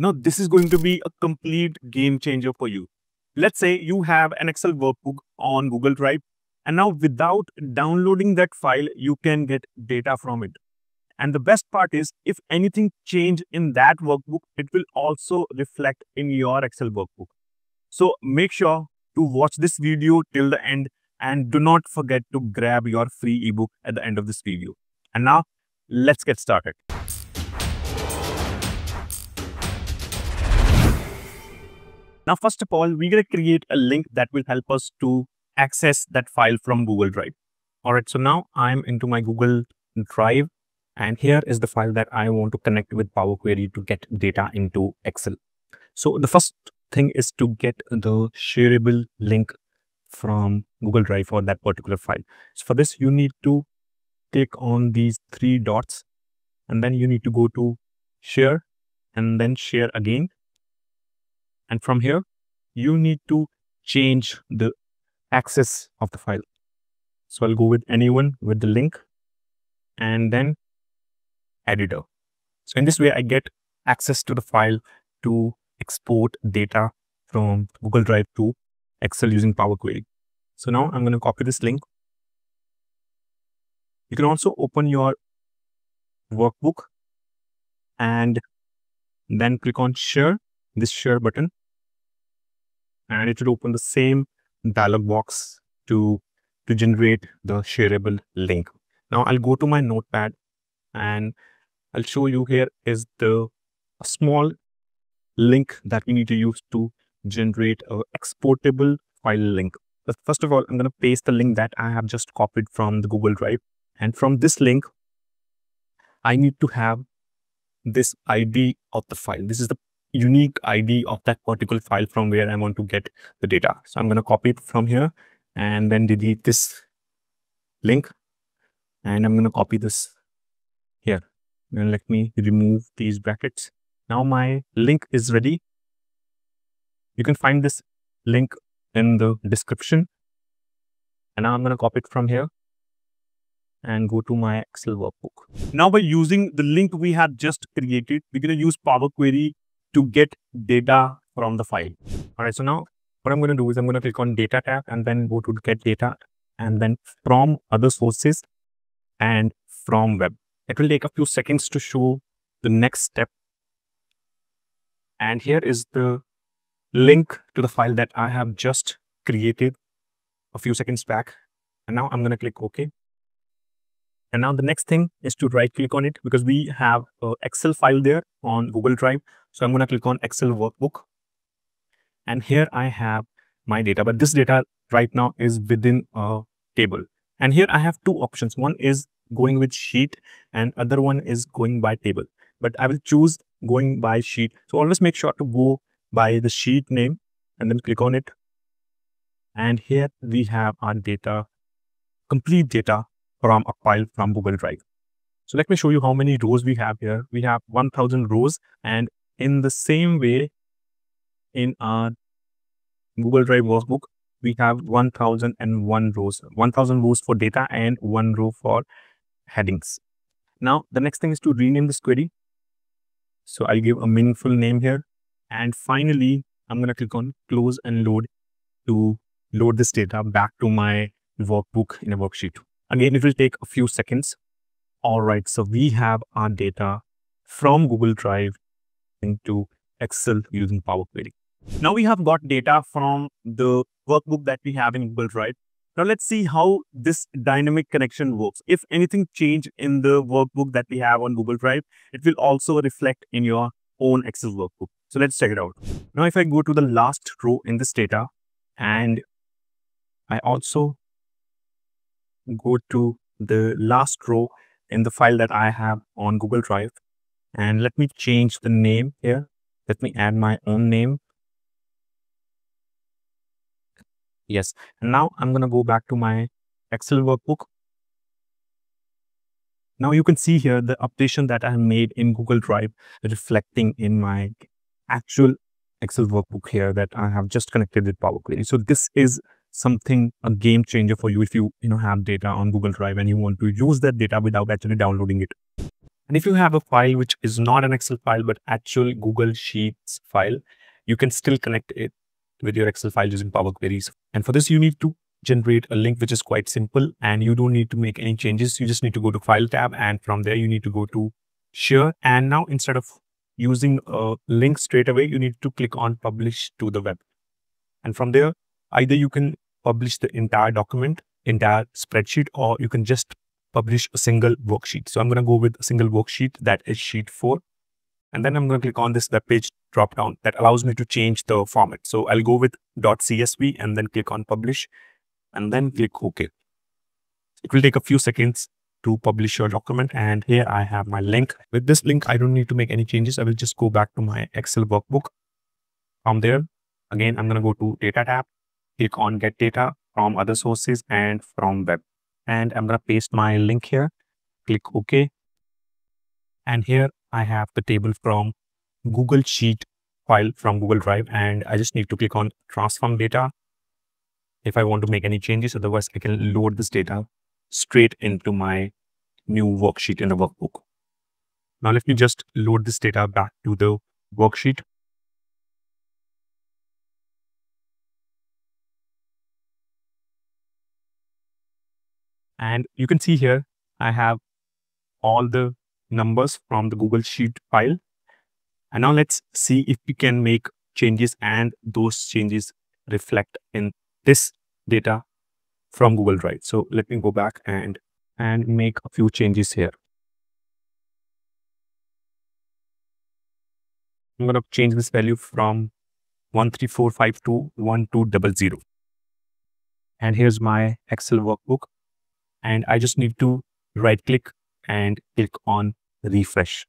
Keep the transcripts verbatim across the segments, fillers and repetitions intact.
Now, this is going to be a complete game changer for you. Let's say you have an Excel workbook on Google Drive, and now without downloading that file, you can get data from it. And the best part is, if anything change in that workbook, it will also reflect in your Excel workbook. So make sure to watch this video till the end, and do not forget to grab your free ebook at the end of this video. And now let's get started. Now, first of all, we're going to create a link that will help us to access that file from Google Drive. All right, so now I'm into my Google Drive, and here is the file that I want to connect with Power Query to get data into Excel. So the first thing is to get the shareable link from Google Drive for that particular file. So for this, you need to click on these three dots, and then you need to go to share and then share again. And from here, you need to change the access of the file. So I'll go with anyone with the link and then editor. So in this way, I get access to the file to export data from Google Drive to Excel using Power Query. So now I'm going to copy this link. You can also open your workbook and then click on share, this share button, and it will open the same dialog box to, to generate the shareable link. Now I'll go to my notepad and I'll show you here is the a small link that we need to use to generate an exportable file link. But first of all, I'm going to paste the link that I have just copied from the Google Drive. And from this link, I need to have this I D of the file. This is the unique I D of that particular file from where I want to get the data. So I'm going to copy it from here and then delete this link. And I'm going to copy this here. And let me remove these brackets. Now my link is ready. You can find this link in the description. And now I'm going to copy it from here and go to my Excel workbook. Now by using the link we had just created, we're going to use Power Query to get data from the file. All right, so now what I'm going to do is I'm going to click on data tab and then go to get data and then from other sources and from web. It will take a few seconds to show the next step. And here is the link to the file that I have just created a few seconds back. And now I'm going to click OK. And now the next thing is to right click on it because we have an Excel file there on Google Drive. So I'm going to click on Excel workbook. And here I have my data, but this data right now is within a table. And here I have two options. One is going with sheet and other one is going by table. But I will choose going by sheet. So always make sure to go by the sheet name and then click on it. And here we have our data, complete data from a file from Google Drive. So let me show you how many rows we have here. We have one thousand rows, and in the same way in our Google Drive workbook, we have one thousand one rows, one thousand rows for data and one row for headings. Now, the next thing is to rename this query. So I'll give a meaningful name here. And finally, I'm going to click on close and load to load this data back to my workbook in a worksheet. Again, it will take a few seconds. All right, so we have our data from Google Drive into Excel using Power Query. Now we have got data from the workbook that we have in Google Drive. Now let's see how this dynamic connection works. If anything change in the workbook that we have on Google Drive, it will also reflect in your own Excel workbook. So let's check it out. Now if I go to the last row in this data and I also go to the last row in the file that I have on Google Drive, and let me change the name here. Let me add my own name. Yes. And now I'm going to go back to my Excel workbook. Now you can see here the updation that I have made in Google Drive reflecting in my actual Excel workbook here that I have just connected with Power Query. So this is something, a game changer for you if you, you know, have data on Google Drive and you want to use that data without actually downloading it. And if you have a file which is not an Excel file, but actual Google Sheets file, you can still connect it with your Excel file using Power Queries. And for this, you need to generate a link which is quite simple, and you don't need to make any changes. You just need to go to File tab, and from there you need to go to Share. And now instead of using a link straight away, you need to click on Publish to the web. And from there, either you can publish the entire document, entire spreadsheet, or you can just publish a single worksheet. So I'm going to go with a single worksheet, that is sheet four. And then I'm going to click on this web page drop down that allows me to change the format. So I'll go with .csv and then click on publish and then click OK. It will take a few seconds to publish your document. And here I have my link. With this link, I don't need to make any changes. I will just go back to my Excel workbook. From there, again, I'm going to go to Data tab, click on Get Data from Other Sources and from Web. And I'm going to paste my link here, click OK. And here I have the table from Google Sheet file from Google Drive. And I just need to click on Transform Data if I want to make any changes. Otherwise, I can load this data straight into my new worksheet in the workbook. Now, let me just load this data back to the worksheet. And you can see here, I have all the numbers from the Google Sheet file. And now let's see if we can make changes and those changes reflect in this data from Google Drive. So let me go back and, and make a few changes here. I'm going to change this value from one three four five to one two zero zero. And here's my Excel workbook. And I just need to right click and click on refresh.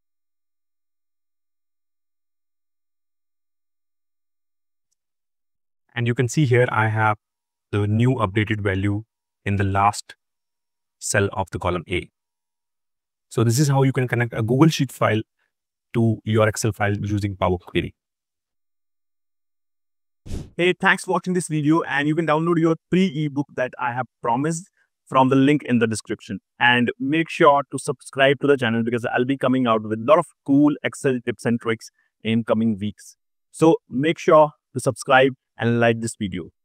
And you can see here, I have the new updated value in the last cell of the column A. So this is how you can connect a Google Sheet file to your Excel file using Power Query. Hey, thanks for watching this video, and you can download your free ebook that I have promised from the link in the description. And make sure to subscribe to the channel because I'll be coming out with a lot of cool Excel tips and tricks in coming weeks. So make sure to subscribe and like this video.